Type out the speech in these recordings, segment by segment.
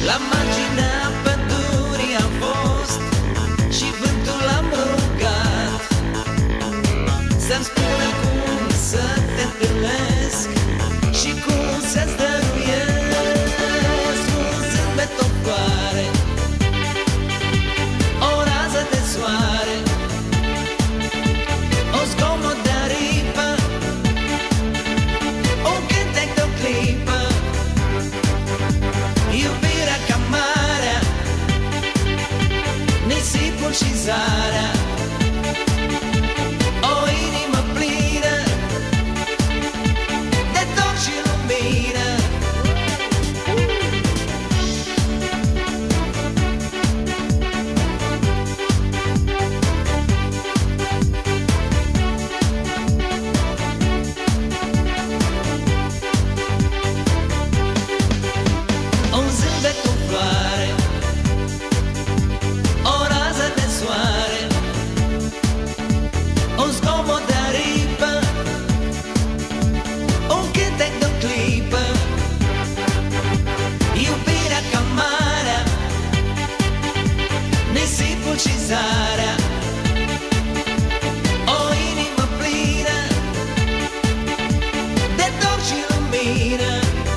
La marginea pădurii am fost și vântul l-am rugat să-mi spună cum să te întâlnesc și cum să-ți dăruiesc un zâmbet, o floare, o rază de soare, o zgomot de aripă, un cântec de o clipă, iubirea ca marea, nisipul și zarea, o inimă plină de tot și lumină. Un zâmbet, o floare, o rază de soare, un zgomot de aripă, un cântec de o clipă, iubirea ca marea, nisipul și zarea, o inimă plină de dor și lumină.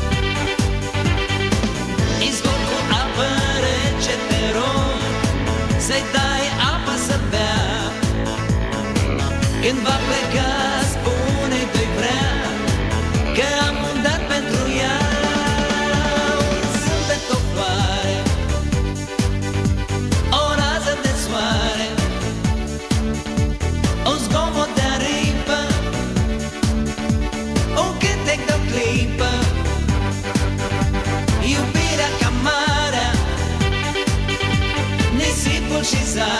Izvor cu apă rece te rog, să-i dai apă să bea. Când va pleca, spune doi vrea că am dat pentru ea. Un zâmbet, o floare, o rază de soare, un zgomot de aripă, un cântec de o clipă, iubirea ca marea, nisipul și zarea.